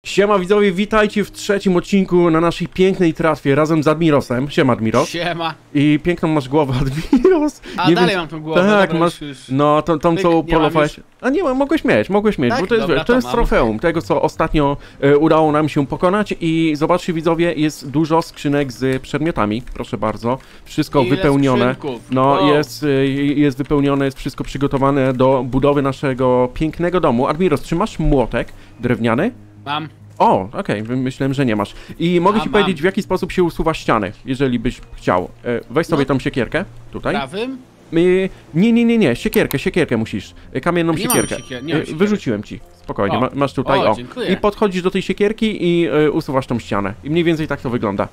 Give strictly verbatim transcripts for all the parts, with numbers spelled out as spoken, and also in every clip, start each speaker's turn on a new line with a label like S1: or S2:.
S1: Siema widzowie, witajcie w trzecim odcinku na naszej pięknej tratwie razem z Admirosem. Siema Admiros.
S2: Siema.
S1: I piękną masz głowę, Admiros.
S2: A
S1: nie
S2: dalej
S1: wiem,
S2: mam tą głowę,
S1: tak,
S2: dobra,
S1: masz,
S2: już, już.
S1: no tą, tą co polowałeś. A nie, mogłeś mieć, mogłeś mieć,
S2: Tak?
S1: bo to jest,
S2: Dobra,
S1: wiesz, to
S2: to
S1: jest
S2: mam.
S1: trofeum tego, co ostatnio e, udało nam się pokonać. I zobaczcie widzowie, jest dużo skrzynek z przedmiotami, proszę bardzo. Wszystko
S2: Ile
S1: wypełnione.
S2: skrzynków?
S1: No,
S2: Wow.
S1: jest, e, jest wypełnione, jest wszystko przygotowane do budowy naszego pięknego domu. Admiros, czy masz młotek drewniany?
S2: Mam.
S1: O, okej, okay. Myślałem, że nie masz. I mogę
S2: A,
S1: ci
S2: mam.
S1: powiedzieć, w jaki sposób się usuwa ściany, jeżeli byś chciał. E, weź sobie
S2: No.
S1: tą siekierkę, tutaj.
S2: Prawym?
S1: Y, nie, nie, nie, nie, siekierkę, siekierkę musisz. E, Kamienną
S2: Nie mam
S1: siekierkę.
S2: siekier- nie mam
S1: E,
S2: siekierek.
S1: Wyrzuciłem ci, spokojnie,
S2: O.
S1: ma, masz tutaj,
S2: O,
S1: o.
S2: dziękuję.
S1: I podchodzisz do tej siekierki i e, usuwasz tą ścianę. I mniej więcej tak to wygląda.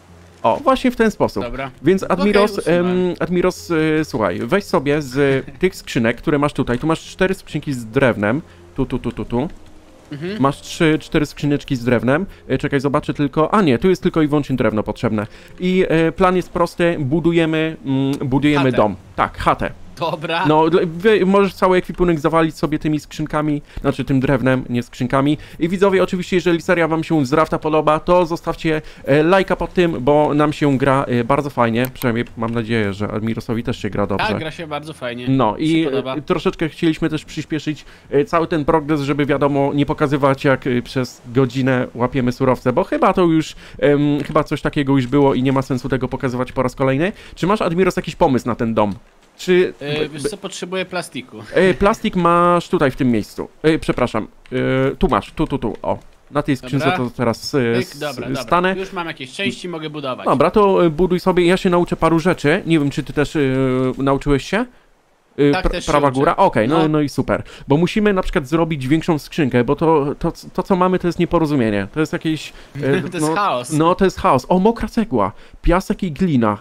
S1: O, właśnie w ten sposób.
S2: Dobra.
S1: Więc Admiros,
S2: Okej,
S1: em,
S2: usuwam.
S1: Admiros, e, słuchaj, weź sobie z tych skrzynek, które masz tutaj. Tu masz cztery skrzynki z drewnem. Tu, tu, tu, tu, tu.
S2: Mhm.
S1: Masz trzy, cztery skrzyneczki z drewnem. E, czekaj, zobaczę tylko. A nie, tu jest tylko i wyłącznie drewno potrzebne. I e, plan jest prosty. Budujemy, mm, budujemy
S2: Chatę.
S1: dom. Tak, chatę.
S2: Dobra.
S1: No, dla- wy, możesz cały ekwipunek zawalić sobie tymi skrzynkami, znaczy tym drewnem, nie skrzynkami. I widzowie, oczywiście, jeżeli seria wam się z Rafta podoba, to zostawcie e, lajka pod tym, bo nam się gra e, bardzo fajnie. Przynajmniej mam nadzieję, że Admirosowi też się gra dobrze.
S2: Tak, gra się bardzo fajnie.
S1: No i
S2: się podoba.
S1: e, troszeczkę chcieliśmy też przyspieszyć e, cały ten progres, żeby wiadomo, nie pokazywać jak e, przez godzinę łapiemy surowce, bo chyba to już, em, chyba coś takiego już było i nie ma sensu tego pokazywać po raz kolejny. Czy masz, Admiros, jakiś pomysł na ten dom? Czy...
S2: Yy, wiesz co, potrzebuję plastiku.
S1: E, plastik masz tutaj w tym miejscu. E, przepraszam. E, tu masz, tu, tu, tu. O. Na tej skrzynce
S2: Dobra.
S1: to teraz e,
S2: Pyk,
S1: s-
S2: dobra, dobra.
S1: stanę.
S2: Już mam jakieś części, mogę budować.
S1: Dobra, to e, buduj sobie. Ja się nauczę paru rzeczy. Nie wiem, czy ty też e, nauczyłeś się? E,
S2: Tak, też się
S1: prawa
S2: uczę.
S1: góra? Okej, no,
S2: No.
S1: no i super. Bo musimy na przykład zrobić większą skrzynkę, bo to, to, to co mamy, to jest nieporozumienie. To jest jakieś... e,
S2: To jest
S1: no,
S2: chaos.
S1: No, to jest chaos. O, mokra cegła. Piasek i glina.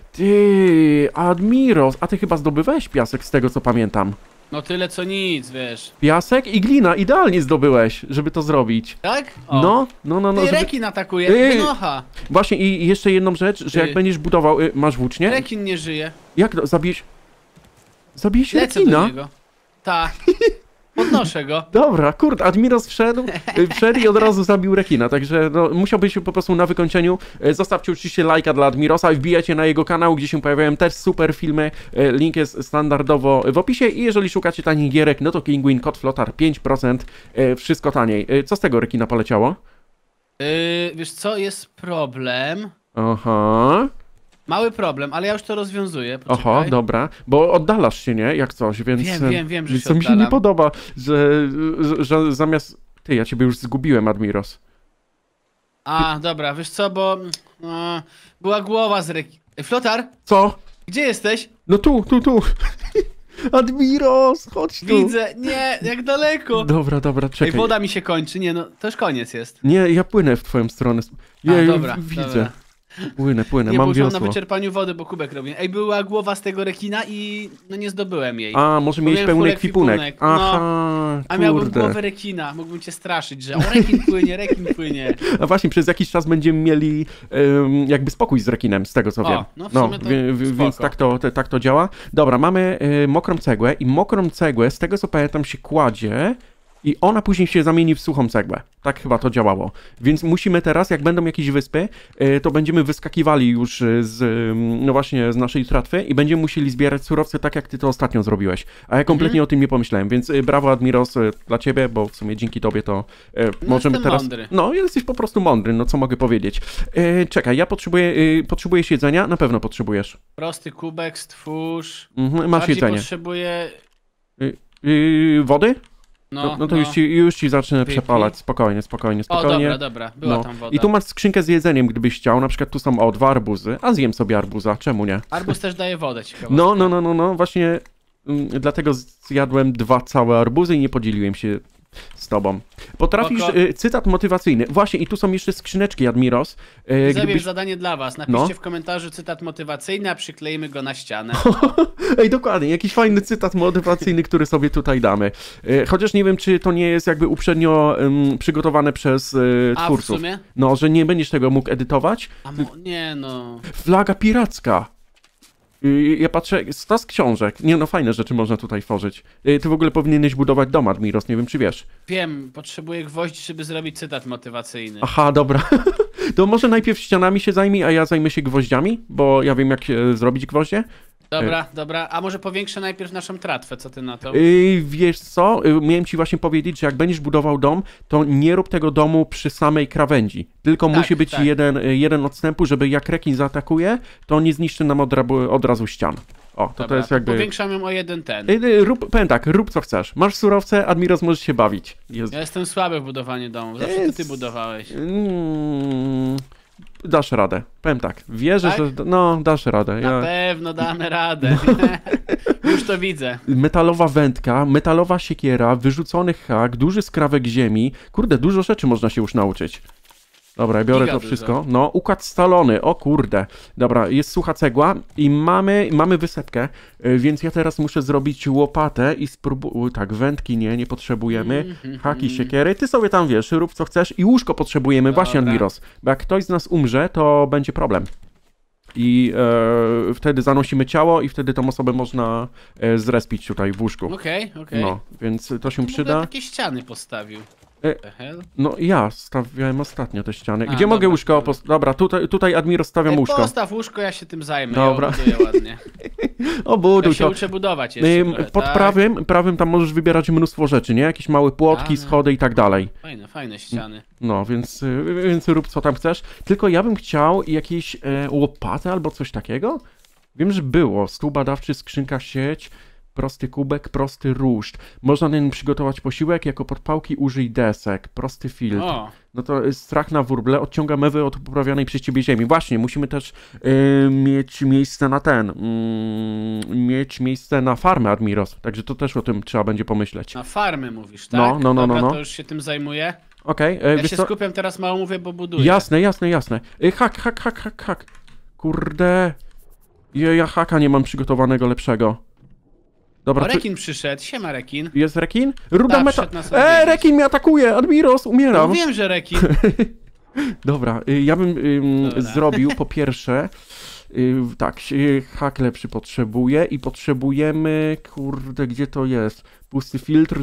S1: Ty, Admiros, a ty chyba zdobywałeś piasek z tego, co pamiętam.
S2: No tyle co nic, wiesz.
S1: Piasek i glina, idealnie zdobyłeś, żeby to zrobić.
S2: Tak? O.
S1: No, no, no, no.
S2: Ty,
S1: Żeby...
S2: rekin atakuje,
S1: Ej.
S2: wynocha.
S1: Właśnie i jeszcze jedną rzecz, że
S2: Ty.
S1: jak będziesz budował, y, masz włócznie?
S2: Rekin nie żyje.
S1: Jak to, zabijesz... Zabijesz
S2: Lecę
S1: rekina?
S2: do niego. Tak. Podnoszę go.
S1: Dobra, kurde, Admiros wszedł, y, wszedł i od razu zabił rekina, także no, musiałbyś po prostu na wykończeniu. Y, Zostawcie oczywiście lajka dla Admirosa i wbijajcie na jego kanał, gdzie się pojawiają też super filmy. Y, Link jest standardowo w opisie i jeżeli szukacie tanich gierek, no to Kinguin, Kod Flotar, pięć procent, y, wszystko taniej. Y, Co z tego rekina poleciało?
S2: Yy, wiesz co, jest problem.
S1: Aha.
S2: Mały problem, ale ja już to rozwiązuję.
S1: Oho,
S2: Poczekaj.
S1: dobra, bo oddalasz się, nie? Jak coś, więc...
S2: Wiem, wiem, wiem, że
S1: więc
S2: się
S1: to mi się
S2: oddalam.
S1: nie podoba, że, że, że zamiast... Ty, ja ciebie już zgubiłem, Admiros.
S2: A, dobra, wiesz co, bo... No, była głowa z reki... Ej, Flotar,
S1: Co?
S2: gdzie jesteś?
S1: No tu, tu, tu. Admiros, chodź tu.
S2: Widzę, nie, jak daleko.
S1: Dobra, dobra,
S2: Ej,
S1: czekaj.
S2: woda mi się kończy, nie no, to już koniec jest.
S1: Nie, ja płynę w twoją stronę.
S2: A,
S1: Jej,
S2: dobra,
S1: widzę.
S2: dobra.
S1: Płynę, płynę,
S2: Nie, bo
S1: mam
S2: już mam na
S1: wiosło.
S2: wyczerpaniu wody, bo kubek robię. Ej, była głowa z tego rekina i no nie zdobyłem jej.
S1: A, może mieć
S2: miałem
S1: pełny
S2: full
S1: ekwipunek.
S2: ekwipunek, no.
S1: Aha,
S2: A miałbym
S1: kurde.
S2: głowę rekina, mógłbym cię straszyć, że o, rekin płynie, rekin płynie.
S1: A właśnie, przez jakiś czas będziemy mieli em, jakby spokój z rekinem, z tego co
S2: O,
S1: wiem.
S2: no w sumie to
S1: wie- wie-
S2: spoko.
S1: więc tak to, te, tak to działa. Dobra, mamy y, mokrą cegłę i mokrą cegłę, z tego co pamiętam, się kładzie i ona później się zamieni w suchą cegłę. Tak chyba to działało. Więc musimy teraz, jak będą jakieś wyspy, y, to będziemy wyskakiwali już y, z, y, no właśnie, z naszej tratwy i będziemy musieli zbierać surowce tak, jak ty to ostatnio zrobiłeś. A ja kompletnie
S2: Mhm.
S1: o tym nie pomyślałem, więc y, brawo Admiros y, dla ciebie, bo w sumie dzięki tobie to y, możemy
S2: jestem
S1: teraz...
S2: mądry.
S1: No, jesteś po prostu mądry, no co mogę powiedzieć. Y, czekaj, ja potrzebuję, y, potrzebujesz jedzenia? Na pewno potrzebujesz.
S2: Prosty kubek, stwórz.
S1: Mhm, masz
S2: Bardziej
S1: jedzenie.
S2: potrzebuję...
S1: Y, wody?
S2: No,
S1: No, no to Już, ci, już ci zacznę
S2: Wypij.
S1: przepalać, spokojnie, spokojnie,
S2: O,
S1: spokojnie.
S2: dobra, dobra, była
S1: No.
S2: tam woda.
S1: I tu masz skrzynkę z jedzeniem, gdybyś chciał, na przykład tu są o dwa arbuzy, a zjem sobie arbuza, czemu nie?
S2: Arbuz też daje wodę, ciekawe.
S1: No, no, no, no, no, właśnie mm, dlatego zjadłem dwa całe arbuzy i nie podzieliłem się z tobą. Potrafisz,
S2: Spoko.
S1: y, cytat motywacyjny, właśnie i tu są jeszcze skrzyneczki, Admiros. Y,
S2: Zabierz zadanie dla was. Napiszcie
S1: No.
S2: w komentarzu cytat motywacyjny, a przyklejmy go na ścianę.
S1: Ej, dokładnie, jakiś fajny cytat motywacyjny, który sobie tutaj damy. E, Chociaż nie wiem, czy to nie jest jakby uprzednio em, przygotowane przez e,
S2: A w
S1: twórców.
S2: sumie?
S1: No, że nie będziesz tego mógł edytować.
S2: A mo... nie no...
S1: Flaga piracka. Y, Ja patrzę, stos książek. Nie no, fajne rzeczy można tutaj tworzyć. Y, Ty w ogóle powinieneś budować dom, Admiros, nie wiem czy wiesz.
S2: Wiem, potrzebuję gwoździ, żeby zrobić cytat motywacyjny.
S1: Aha, dobra. To może najpierw ścianami się zajmij, a ja zajmę się gwoździami, bo ja wiem jak e, zrobić gwoździe.
S2: Dobra, dobra, a może powiększę najpierw naszą tratwę, co ty na to?
S1: Yy, wiesz co, yy, miałem ci właśnie powiedzieć, że jak będziesz budował dom, to nie rób tego domu przy samej krawędzi. Tylko
S2: Tak,
S1: musi być
S2: tak.
S1: jeden, yy, jeden odstępu, żeby jak rekin zaatakuje, to nie zniszczy nam od, rabu- od razu ścian. O, to
S2: Dobra,
S1: to jest jakby...
S2: powiększam ją o jeden ten.
S1: Yy, yy, rób, powiem tak, rób co chcesz. Masz surowce, Admiros możesz się bawić. Jest...
S2: Ja jestem słaby w budowaniu domu, zawsze to
S1: Jest-
S2: ty budowałeś.
S1: Mm, dasz radę. Powiem tak, wierzę,
S2: Tak?
S1: że... No, dasz radę.
S2: Na
S1: Ja...
S2: pewno damy radę. Już to widzę.
S1: Metalowa wędka, metalowa siekiera, wyrzucony hak, duży skrawek ziemi. Kurde, dużo rzeczy można się już nauczyć. Dobra, ja biorę
S2: Giga
S1: to
S2: dużo.
S1: wszystko. No, układ scalony, o kurde. Dobra, jest sucha cegła i mamy, mamy wysepkę, y, więc ja teraz muszę zrobić łopatę i spróbuję... Tak, wędki nie, nie potrzebujemy.
S2: Mhm,
S1: Haki,
S2: mhm.
S1: siekiery, ty sobie tam wiesz, rób co chcesz i łóżko potrzebujemy, właśnie
S2: Dobra.
S1: Admiros. Bo jak ktoś z nas umrze, to będzie problem. I e, wtedy zanosimy ciało i wtedy tą osobę można e, zrespić tutaj w łóżku.
S2: Okej, okej.
S1: No, więc to się
S2: W ogóle
S1: przyda.
S2: takie ściany postawił.
S1: E,
S2: The hell?
S1: No ja stawiałem ostatnio te ściany.
S2: A,
S1: Gdzie mogę
S2: dobra,
S1: łóżko
S2: dobra.
S1: postawić? Dobra, tutaj, tutaj Admiro stawiam
S2: Ej,
S1: łóżko.
S2: postaw łóżko, ja się tym zajmę.
S1: Dobra.
S2: Ja buduję ładnie.
S1: O, buduj
S2: Ja się
S1: to.
S2: uczę budować jeszcze.
S1: Ym,
S2: trochę,
S1: Pod
S2: tak?
S1: prawym, prawym tam możesz wybierać mnóstwo rzeczy, nie? Jakieś małe płotki,
S2: A, no.
S1: schody i tak dalej.
S2: Fajne, fajne ściany.
S1: No, więc, y, więc rób co tam chcesz. Tylko ja bym chciał jakieś e, łopaty albo coś takiego. Wiem, że było. Stół badawczy, skrzynka, sieć, prosty kubek, prosty ruszt. Można na nim przygotować posiłek, jako podpałki użyj desek, prosty filtr.
S2: O,
S1: No to jest strach na wróble, odciąga mewy od poprawionej przez ciebie ziemi. Właśnie, musimy też y, mieć miejsce na ten, mm, mieć miejsce na farmę, Admiros. Także to też o tym trzeba będzie pomyśleć.
S2: na farmy mówisz, tak?
S1: No, no, no,
S2: Dobra,
S1: no, no.
S2: to już się tym zajmuję.
S1: Okej,
S2: Ja
S1: okay, wiesz
S2: się
S1: co?
S2: skupiam teraz, mało mówię, bo buduję.
S1: Jasne, jasne, jasne. Y, hak, hak, hak, hak, hak. Kurde. Ja, ja haka nie mam przygotowanego lepszego. Dobra,
S2: O,
S1: ty...
S2: rekin przyszedł, siema rekin.
S1: jest rekin? Ruda
S2: Tak,
S1: meta...
S2: wszedł nas
S1: Eee,
S2: odwiedzić.
S1: rekin mnie atakuje! Admiros,
S2: No
S1: umieram!
S2: wiem, że rekin.
S1: Dobra, y, ja bym ym,
S2: Dobra.
S1: zrobił po pierwsze, y, tak, y, hak lepszy potrzebuję i potrzebujemy, kurde, gdzie to jest? Pusty filtr,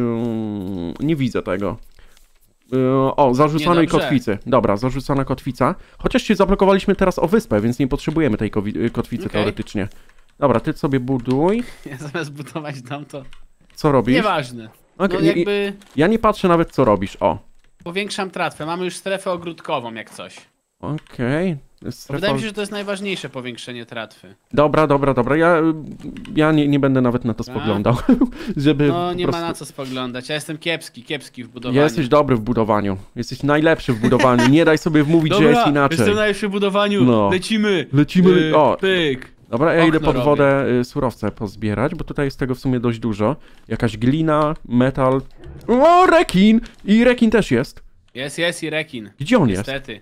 S1: y, nie widzę tego. Y, O, zarzucanej
S2: Niedobrze.
S1: kotwicy. Dobra, zarzucona kotwica. Chociaż się zablokowaliśmy teraz o wyspę, więc nie potrzebujemy tej kowi- y, kotwicy
S2: Okej.
S1: teoretycznie. Dobra, ty sobie buduj.
S2: Ja zamiast budować dom, to
S1: Co robisz?
S2: nieważne.
S1: Okej,
S2: No
S1: nie-
S2: jakby
S1: Ja nie patrzę nawet co robisz, o.
S2: powiększam tratwę. Mamy już strefę ogródkową, jak coś.
S1: Okej. Strefa...
S2: Wydaje mi się, że to jest najważniejsze powiększenie tratwy.
S1: Dobra, dobra, dobra. Ja, ja nie, nie będę nawet na to spoglądał, żeby
S2: No
S1: po
S2: nie ma
S1: prostu...
S2: na co spoglądać. Ja jestem kiepski, kiepski w budowaniu.
S1: Jesteś dobry w budowaniu. Jesteś najlepszy w budowaniu. Nie daj sobie wmówić, że jest inaczej.
S2: jestem najlepszy w budowaniu.
S1: No.
S2: Lecimy.
S1: Lecimy.
S2: Pyk,
S1: O,
S2: pyk.
S1: dobra, ja
S2: okno
S1: idę pod
S2: robię.
S1: wodę y, surowce pozbierać, bo tutaj jest tego w sumie dość dużo. Jakaś glina, metal. O, rekin! I rekin też jest.
S2: Jest, jest i rekin.
S1: Gdzie on jest?
S2: Niestety.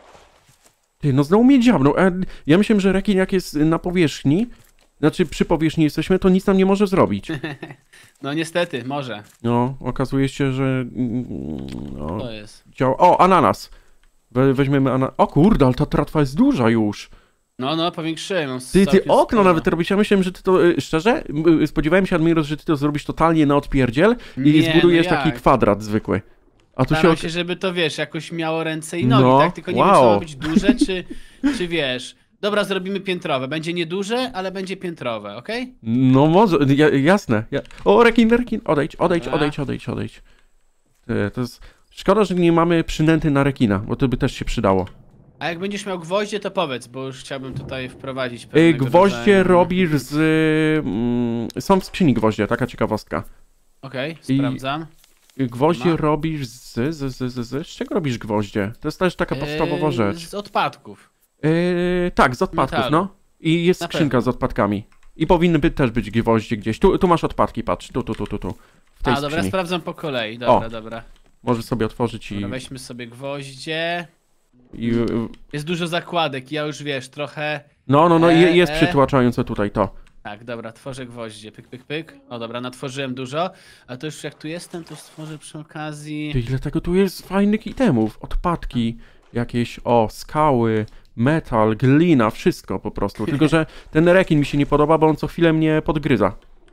S1: Ty, no znowu mnie dziabnął. E, Ja myślałem, że rekin jak jest na powierzchni, znaczy przy powierzchni jesteśmy, to nic nam nie może zrobić.
S2: No niestety, może.
S1: No, okazuje się, że... mm, No,
S2: To jest.
S1: działa. O, ananas! We, weźmiemy ananas. O kurde, ale ta tratwa jest duża już.
S2: No, no, powiększyłem ją.
S1: Ty, ty
S2: całkiem
S1: okno
S2: sporo.
S1: nawet robisz. Ja myślałem, że ty to, y, szczerze, y, spodziewałem się, Admiros, że ty to zrobisz totalnie na odpierdziel i
S2: Nie,
S1: zbudujesz
S2: no
S1: taki
S2: jak?
S1: kwadrat zwykły. A tu się...
S2: Staram
S1: ok-
S2: się, żeby to, wiesz, jakoś miało ręce i nogi,
S1: No,
S2: tak? Tylko nie wiem, czy
S1: wow.
S2: ma być duże, czy, czy wiesz... Dobra, zrobimy piętrowe. Będzie nieduże, ale będzie piętrowe, okej?
S1: No może, ja, jasne. Ja... O, rekin, rekin, odejdź, odejdź,
S2: Dobra.
S1: odejdź, odejdź, odejdź. Ty, to jest... Szkoda, że nie mamy przynęty na rekina, bo to by też się przydało.
S2: A jak będziesz miał gwoździe, to powiedz, bo już chciałbym tutaj wprowadzić
S1: Y,
S2: pewnego
S1: Gwoździe
S2: rodzaju-
S1: robisz z... Mm, są w skrzyni gwoździe, taka ciekawostka.
S2: Okej,
S1: I-
S2: sprawdzam.
S1: Y, Gwoździe
S2: Ma.
S1: robisz z, z, z, z, z... Z czego robisz gwoździe? To jest też taka podstawowa
S2: Eee,
S1: rzecz.
S2: Z odpadków.
S1: Yy, tak, z odpadków,
S2: Metalu.
S1: no. I jest
S2: Na
S1: skrzynka
S2: pewno.
S1: z odpadkami. I powinny być, też być gwoździe gdzieś. Tu, tu masz odpadki, patrz. Tu, tu, tu, tu, tu. W tej
S2: A, dobra,
S1: skrzyni.
S2: sprawdzam po kolei. Dobra,
S1: O.
S2: dobra.
S1: Możesz sobie otworzyć i...
S2: Dobra, weźmy sobie gwoździe.
S1: i yy,
S2: Jest dużo zakładek, ja już wiesz, trochę...
S1: no, no, no, je,
S2: E,
S1: jest
S2: e.
S1: przytłaczające tutaj to.
S2: Tak, dobra, tworzę gwoździe, pyk, pyk, pyk. O dobra, natworzyłem dużo. A to już jak tu jestem, to stworzę przy okazji...
S1: Ty, ile tego tu jest fajnych itemów. Odpadki, jakieś, o, skały, metal, glina, wszystko po prostu. Tylko, że ten rekin mi się nie podoba, bo on co chwilę mnie podgryza.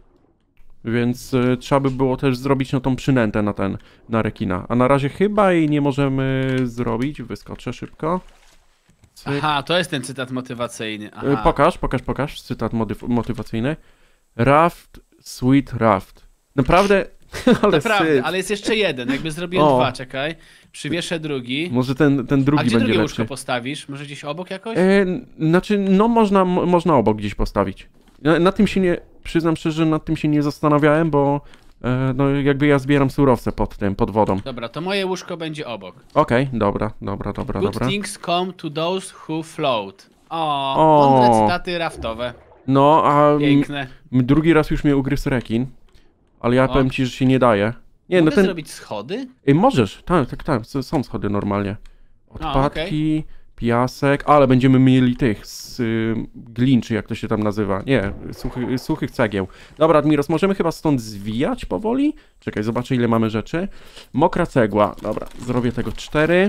S1: Więc y, trzeba by było też zrobić no, tą przynętę na ten, na rekina. A na razie chyba jej nie możemy zrobić. Wyskoczę szybko. Cyk.
S2: Aha, to jest ten cytat motywacyjny.
S1: Y,
S2: Aha.
S1: Pokaż, pokaż, pokaż. Cytat motyw- motywacyjny. Raft, sweet raft. Naprawdę, ale
S2: Naprawdę,
S1: syf.
S2: ale jest jeszcze jeden. Jakby zrobiłem
S1: O.
S2: dwa, czekaj. Przywieszę drugi.
S1: Może ten, ten drugi
S2: A gdzie
S1: będzie
S2: drugie
S1: lepszy.
S2: łóżko postawisz? Może gdzieś obok jakoś?
S1: E, znaczy, no można, m- można obok gdzieś postawić. Na, na tym się nie, przyznam szczerze, nad tym się nie zastanawiałem, bo e, no jakby ja zbieram surowce pod tym, pod wodą.
S2: Dobra, to moje łóżko będzie obok.
S1: Okej, dobra, dobra, dobra,
S2: Good
S1: dobra.
S2: things come to those who float. O,
S1: O.
S2: mądre cytaty raftowe.
S1: No, a m,
S2: Piękne.
S1: m, drugi raz już mnie ugryzł rekin, ale ja
S2: O.
S1: powiem ci, że się nie daje. Nie,
S2: Mogę
S1: no ten...
S2: zrobić schody?
S1: Ej, możesz, tak, tak, tak, s- są schody normalnie. Odpadki,
S2: okej.
S1: piasek, ale będziemy mieli tych z y, glin, czy jak to się tam nazywa. Nie, suchy, suchych cegieł. Dobra, Admiros, możemy chyba stąd zwijać powoli? Czekaj, zobaczę ile mamy rzeczy. Mokra cegła, dobra, zrobię tego cztery.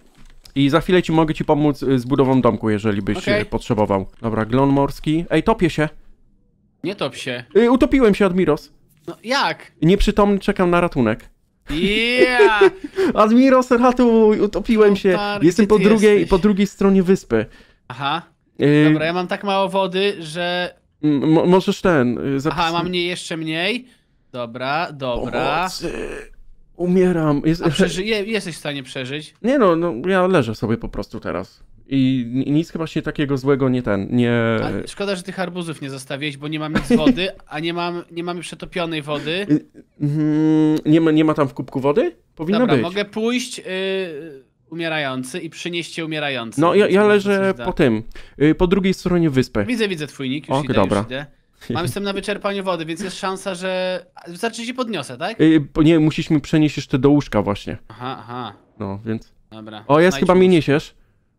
S1: I za chwilę ci mogę ci pomóc y, z budową domku, jeżeli byś
S2: Okej.
S1: y, potrzebował. Dobra, glon morski. Ej, topię się.
S2: Nie top się.
S1: Y, utopiłem się, Admiros.
S2: No jak?
S1: Nieprzytomny, czekam na ratunek.
S2: Yeah!
S1: Admiros, ratuj, utopiłem się.
S2: Super,
S1: Jestem
S2: gdzie
S1: po
S2: ty
S1: drugiej,
S2: jesteś?
S1: po drugiej stronie wyspy.
S2: Aha.
S1: Y,
S2: Dobra, ja mam tak mało wody, że...
S1: m- mo- możesz ten... y, zapis...
S2: Aha, mam mniej, jeszcze mniej. Dobra, dobra.
S1: Pomocy. Umieram. Jest...
S2: A przeży... je- jesteś w stanie przeżyć?
S1: Nie no, no, ja leżę sobie po prostu teraz. I ni- nic chyba się takiego złego nie ten, nie...
S2: A, szkoda, że tych arbuzów nie zostawiłeś, bo nie mam nic wody, a nie mam, nie mamy przetopionej wody.
S1: Y, mm, nie, ma, nie ma tam w kubku wody? Powinno
S2: Dobra,
S1: być.
S2: mogę pójść y, umierający i przynieść cię umierający.
S1: No ja, ja
S2: Może
S1: leżę
S2: coś da.
S1: po tym, y, po drugiej stronie wyspy.
S2: Widzę, widzę twój nick, już
S1: Ok,
S2: idę,
S1: dobra.
S2: już idę. Mam jestem na wyczerpaniu wody, więc jest szansa, że... Wystarczy, że ci podniosę, tak?
S1: Y, bo nie, musisz mi przenieść jeszcze do łóżka właśnie.
S2: Aha, aha,
S1: No, więc...
S2: dobra.
S1: O, jest
S2: Znajdź
S1: chyba mnie
S2: łóż.
S1: niesiesz.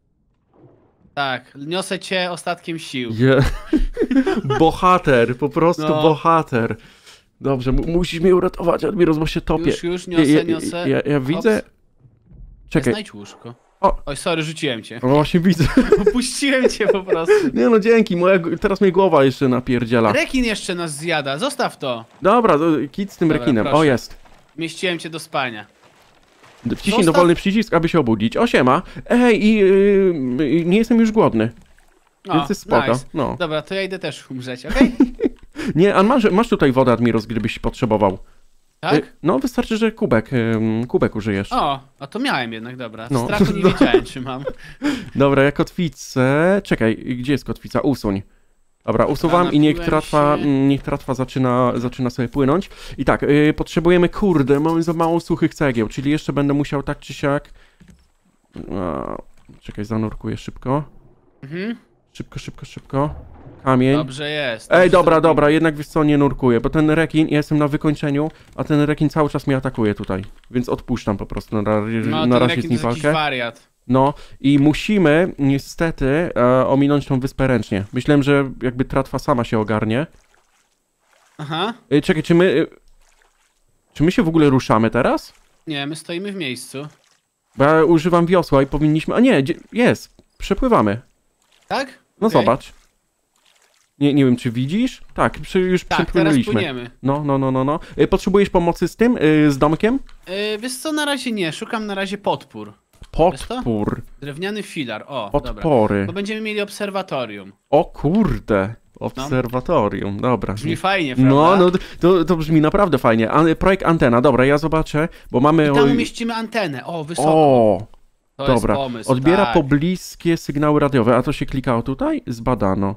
S2: Tak, niosę cię ostatkiem sił.
S1: Je... bohater, po prostu
S2: No.
S1: bohater. Dobrze, mu- musisz mnie uratować, Admiros, bo się topię.
S2: Już, już, niosę,
S1: ja, ja,
S2: niosę.
S1: Ja, ja widzę...
S2: Hops.
S1: Czekaj,
S2: Znajdź łóżko.
S1: O.
S2: Oj, sorry, rzuciłem cię.
S1: no właśnie widzę.
S2: Puściłem cię po prostu.
S1: Nie no, dzięki, moja, teraz mnie głowa jeszcze napierdziela.
S2: Rekin jeszcze nas zjada, zostaw to.
S1: Dobra, to kit z tym
S2: Dobra,
S1: rekinem. O,
S2: proszę.
S1: jest.
S2: Mieściłem cię do spania.
S1: Wciśnij
S2: Zostaw-
S1: dowolny przycisk, aby się obudzić. O, siema. Ej, i yy, nie jestem już głodny,
S2: O,
S1: więc jest spoko.
S2: nice.
S1: No.
S2: Dobra, to ja idę też umrzeć, okej?
S1: Nie, a masz, masz tutaj wodę, Admiros, gdybyś potrzebował.
S2: Tak?
S1: Y, No, wystarczy, że kubek, ym, kubek użyjesz.
S2: O, a to miałem jednak, dobra. W
S1: No.
S2: strachu nie wiedziałem, czy mam.
S1: Dobra, ja kotwicę... Czekaj, gdzie jest kotwica? Usuń. Dobra, usuwam i niech
S2: napiłem
S1: tratwa,
S2: się.
S1: mm, niech tratwa zaczyna, zaczyna sobie płynąć. I tak, yy, potrzebujemy, kurde, mamy za mało suchych cegieł, czyli jeszcze będę musiał tak czy siak... A, czekaj, zanurkuję szybko.
S2: Mhm.
S1: Szybko, szybko, szybko. Kamień.
S2: Dobrze jest.
S1: Ej,
S2: dobrze
S1: dobra,
S2: zrobiłem.
S1: dobra, jednak wiesz co, nie nurkuję, bo ten rekin, ja jestem na wykończeniu, a ten rekin cały czas mnie atakuje tutaj, więc odpuszczam po prostu na, ra-
S2: No,
S1: na
S2: ten
S1: razie
S2: rekin
S1: z
S2: to
S1: nim
S2: jest jakiś
S1: walkę.
S2: wariat.
S1: No i musimy niestety e, ominąć tą wyspę ręcznie. Myślałem, że jakby tratwa sama się ogarnie.
S2: Aha.
S1: E, czekaj, czy my... E, czy my się w ogóle ruszamy teraz?
S2: Nie, my stoimy w miejscu.
S1: Bo ja używam wiosła i powinniśmy... A nie, gdzie- jest, przepływamy.
S2: Tak?
S1: No
S2: Okej.
S1: zobacz. Nie, nie wiem, czy widzisz? Tak, przy, już
S2: Tak, teraz
S1: przepłynęliśmy.
S2: płyniemy.
S1: No, no, no, no, no. E, potrzebujesz pomocy z tym, e, z domkiem?
S2: Yy, wiesz co, na razie nie, szukam na razie podpór. Wiesz co?
S1: Podpór.
S2: Drewniany filar, o, dobra.
S1: Podpory.
S2: Bo będziemy mieli obserwatorium.
S1: O kurde. Obserwatorium, dobra.
S2: Brzmi fajnie, prawda?
S1: No, no to, to brzmi naprawdę fajnie. An- projekt Antena, dobra, ja zobaczę, bo mamy...
S2: I tam
S1: oj-
S2: umieścimy antenę, o, wysoko.
S1: O,
S2: to
S1: dobra.
S2: jest pomysł,
S1: Odbiera
S2: tak.
S1: pobliskie sygnały radiowe, a to się klikało tutaj? Zbadano.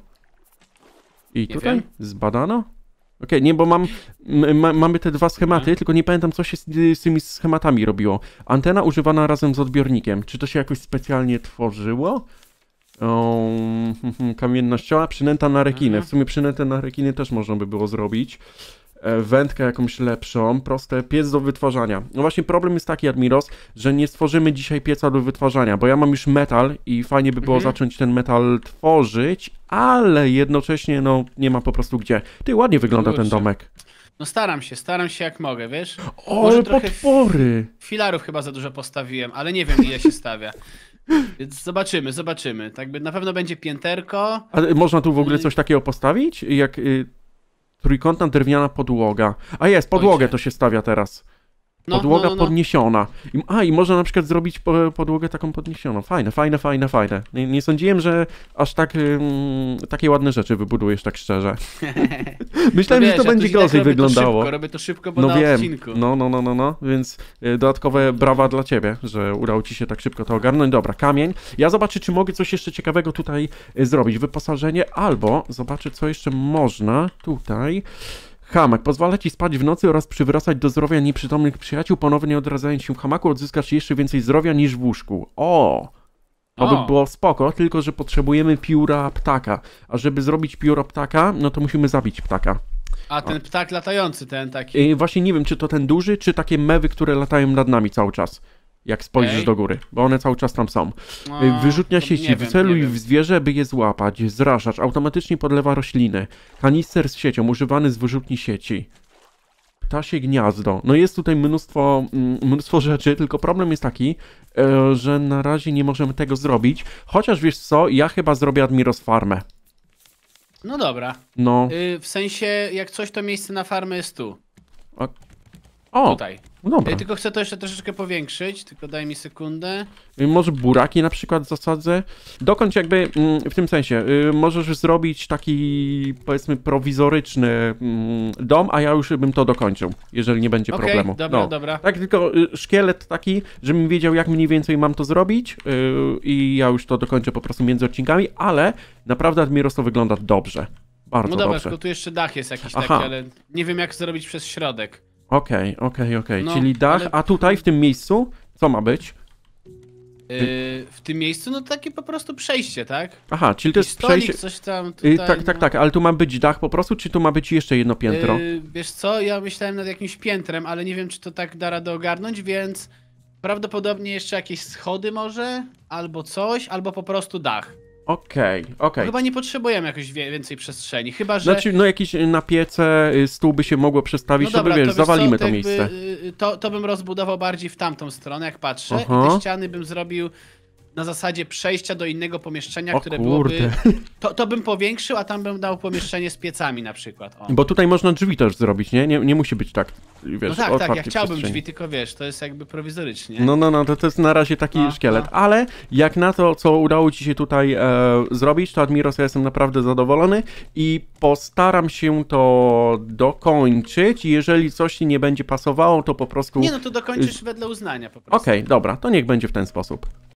S1: I
S2: Nie
S1: tutaj?
S2: wiem.
S1: Zbadano? Okej, nie, bo mam, m- ma, mamy te dwa schematy,
S2: Mhm.
S1: tylko nie pamiętam, co się z, z tymi schematami robiło. Antena używana razem z odbiornikiem. Czy to się jakoś specjalnie tworzyło? O, kamienna ściana, przynęta na rekiny.
S2: Mhm.
S1: W sumie przynętę na rekiny też można by było zrobić. E, Wędkę jakąś lepszą, proste, piec do wytwarzania. No właśnie problem jest taki, Admiros, że nie stworzymy dzisiaj pieca do wytwarzania, bo ja mam już metal i fajnie by było
S2: Mhm.
S1: zacząć ten metal tworzyć, ale jednocześnie no nie ma po prostu gdzie. Ty, ładnie wygląda ten
S2: Kurczę.
S1: domek.
S2: No staram się, staram się jak mogę, wiesz?
S1: O,
S2: Może
S1: ale
S2: trochę
S1: potwory!
S2: Filarów chyba za dużo postawiłem, ale nie wiem ile się stawia. Więc zobaczymy, zobaczymy. Tak by na pewno będzie pięterko.
S1: A można tu w ogóle coś takiego postawić? Jak y, trójkątna drewniana podłoga. A jest, podłogę
S2: Ojcze.
S1: to się stawia teraz.
S2: No,
S1: Podłoga
S2: no, no, no.
S1: podniesiona. I, a, i można na przykład zrobić po, podłogę taką podniesioną. Fajne, fajne, fajne, fajne. Nie, nie sądziłem, że aż tak ym, takie ładne rzeczy wybudujesz, tak szczerze. Myślałem,
S2: No
S1: że to
S2: wiesz, ja
S1: będzie
S2: tu i tak
S1: gorzej
S2: robię
S1: wyglądało.
S2: To szybko, robię to szybko, bo
S1: No
S2: na
S1: wiem,
S2: odcinku.
S1: no, no, no, no, no, więc y, dodatkowe brawa dla ciebie, że udało ci się tak szybko to ogarnąć. Dobra, kamień. Ja zobaczę, czy mogę coś jeszcze ciekawego tutaj y, zrobić. Wyposażenie, albo zobaczę, co jeszcze można tutaj. Hamak. Pozwala ci spać w nocy oraz przywracać do zdrowia nieprzytomnych przyjaciół. Ponownie odradzając się w hamaku, odzyskasz jeszcze więcej zdrowia niż w łóżku. O! To by
S2: O.
S1: było spoko, tylko że potrzebujemy pióra ptaka. A żeby zrobić pióro ptaka, no to musimy zabić ptaka.
S2: A ten ptak latający, ten taki.
S1: I właśnie nie wiem, czy to ten duży, czy takie mewy, które latają nad nami cały czas. Jak spojrzysz
S2: Okej.
S1: do góry, bo one cały czas tam są.
S2: No,
S1: Wyrzutnia
S2: to
S1: sieci,
S2: nie wiem,
S1: wyceluj
S2: nie wiem.
S1: w zwierzę, by je złapać. Zrażacz, automatycznie podlewa rośliny. Kanister z siecią, używany z wyrzutni sieci. Ptasie gniazdo. No jest tutaj mnóstwo, mm, mnóstwo rzeczy, tylko problem jest taki, e, że na razie nie możemy tego zrobić. Chociaż wiesz co, ja chyba zrobię Admiros farmę.
S2: No dobra.
S1: No,
S2: Y, w sensie, jak coś, to miejsce na farmę jest tu.
S1: o,
S2: Tutaj.
S1: no dobra.
S2: Y, tylko chcę to jeszcze troszeczkę powiększyć, tylko daj mi sekundę.
S1: Y, Może buraki na przykład zasadzę. Dokąd jakby, mm, w tym sensie, y, możesz zrobić taki, powiedzmy, prowizoryczny mm, dom, a ja już bym to dokończył, jeżeli nie będzie
S2: Okej,
S1: problemu.
S2: dobra,
S1: No.
S2: dobra.
S1: Tak, tylko y, szkielet taki, żebym wiedział, jak mniej więcej mam to zrobić y, i ja już to dokończę po prostu między odcinkami, ale naprawdę Admiros to wygląda dobrze. Bardzo
S2: No dobra,
S1: dobrze.
S2: tylko tu jeszcze dach jest jakiś
S1: Aha.
S2: taki, ale nie wiem jak zrobić przez środek.
S1: Okej, okej, okej.
S2: No,
S1: Czyli dach,
S2: ale-
S1: a tutaj w tym miejscu, co ma być?
S2: Y, w tym miejscu, no takie po prostu przejście, tak?
S1: Aha, czyli to
S2: I
S1: jest
S2: stolik,
S1: przejście...
S2: coś tam
S1: Y,
S2: tutaj.
S1: tak, tak,
S2: no.
S1: tak, ale tu ma być dach po prostu, czy tu ma być jeszcze jedno piętro?
S2: Y, wiesz co, ja myślałem nad jakimś piętrem, ale nie wiem, czy to tak da radę ogarnąć, więc prawdopodobnie jeszcze jakieś schody może, albo coś, albo po prostu dach.
S1: Okej, okej.
S2: Chyba nie potrzebujemy jakoś wie- więcej przestrzeni, chyba że...
S1: Znaczy, no jakieś na piece, y, stół by się mogło przestawić,
S2: no
S1: to by,
S2: dobra,
S1: wiesz,
S2: to wiesz
S1: zawalimy
S2: co,
S1: to
S2: jakby,
S1: miejsce.
S2: y, To, to bym rozbudował bardziej w tamtą stronę, jak patrzę,
S1: Aha.
S2: i te ściany bym zrobił na zasadzie przejścia do innego pomieszczenia,
S1: O
S2: które
S1: kurde.
S2: byłoby... To, to bym powiększył, a tam bym dał pomieszczenie z piecami na przykład. O.
S1: Bo tutaj można drzwi też zrobić, nie? Nie, nie musi być tak, wiesz,
S2: No tak, tak, ja
S1: otwarcie
S2: chciałbym
S1: przestrzeni.
S2: drzwi, tylko wiesz, to jest jakby prowizorycznie.
S1: No, no, no, to, to jest na razie taki
S2: No,
S1: szkielet,
S2: no.
S1: ale jak na to, co udało ci się tutaj e, zrobić, to Admiros, ja jestem naprawdę zadowolony i postaram się to dokończyć. Jeżeli coś ci nie będzie pasowało, to po prostu...
S2: Nie no, to dokończysz wedle uznania po prostu.
S1: Okej, dobra, to niech będzie w ten sposób.